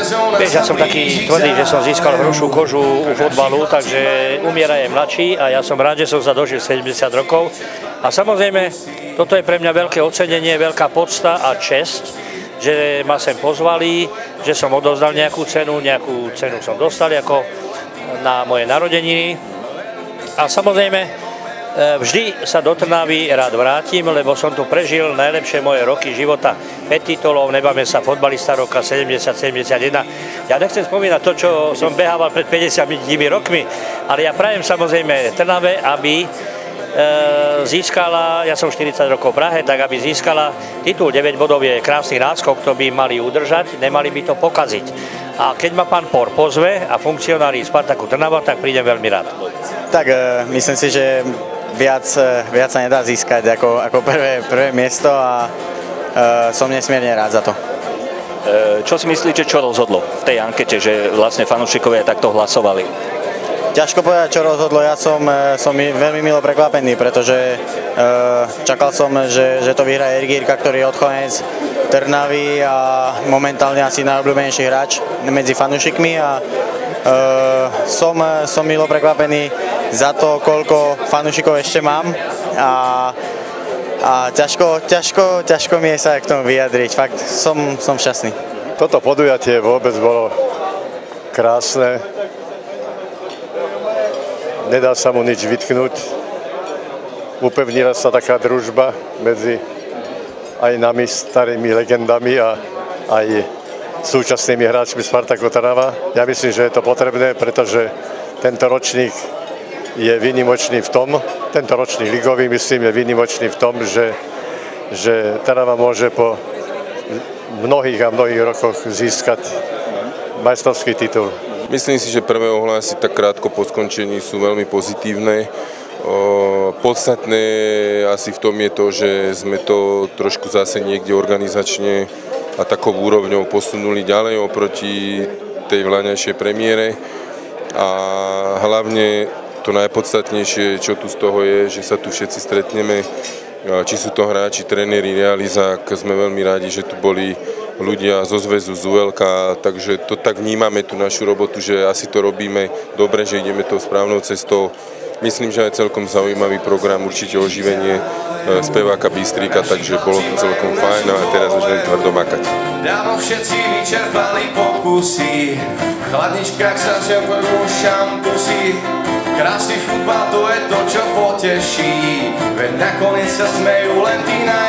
Vieš, ja som taký tvrdý, že som získal hrušiu kožu u fotbalu, takže umiera je mladší a ja som rád, že som sa dožil 70 rokov. A samozrejme, toto je pre mňa veľké ocenenie, veľká podsta a česť, že ma sem pozvali, že som odovzdal nejakú cenu som dostal ako na moje narodeniny. A samozrejme, vždy sa do Trnavy rád vrátim, lebo som tu prežil najlepšie moje roky života. 5 titulov, nebáme sa, fotbalista roka 70-71. Ja nechcem spomínať to, čo som behával pred 50 rokmi, ale ja prajem samozrejme Trnave, aby získala, ja som 40 rokov v Prahe, tak aby získala titul 9 bodov je krásny náskok, to by mali udržať, nemali by to pokaziť. A keď ma pán Por pozve a funkcionári Spartaku Trnava, tak prídem veľmi rád. Tak myslím si, že viac sa nedá získať ako prvé miesto a som nesmierne rád za to. Čo si myslíte, čo rozhodlo v tej ankete, že vlastne fanúšikovia takto hlasovali? Ťažko povedať, čo rozhodlo. Ja som veľmi milo prekvapený, pretože čakal som, že to vyhraje Erik Jirka, ktorý je odchovanec Trnavy a momentálne asi najobľúbenejší hráč medzi fanúšikmi a som milo prekvapený za to, koľko fanúšikov ešte mám a ťažko mi je sa k tomu vyjadriť. Fakt som šťastný. Toto podujatie vôbec bolo krásne. Nedá sa mu nič vytknúť. Upevnila sa taká družba medzi aj nami starými legendami a aj súčasnými hráčmi Spartaku Trnava. Ja myslím, že je to potrebné, pretože tento ročník je výnimočný v tom, tento ročník ligový, myslím, je výnimočný v tom, že Trnava môže po mnohých a mnohých rokoch získať majstrovský titul. Myslím si, že prvé ohlasy tak krátko po skončení sú veľmi pozitívne. Podstatné asi v tom je to, že sme to trošku zase niekde organizačne a takou úrovňou posunuli ďalej oproti tej vlaňajšej premiére. A hlavne to najpodstatnejšie, čo tu z toho je, že sa tu všetci stretneme, či sú to hráči, tréneri, realizák. Sme veľmi rádi, že tu boli ľudia zo zväzu, z ULK, takže to tak vnímame tú našu robotu, že asi to robíme dobre, že ideme tou správnou cestou. Myslím, že aj celkom zaujímavý program, určite oživenie speváka Bystríka, takže bolo to celkom fajn a teraz už len tvrdo makať. Dávno všetci vyčerpali pokusy, v chladničkách sa čerpajú šampusy. Krásny futbal, to je to, čo poteší, veď nakoniec sa smejú len tí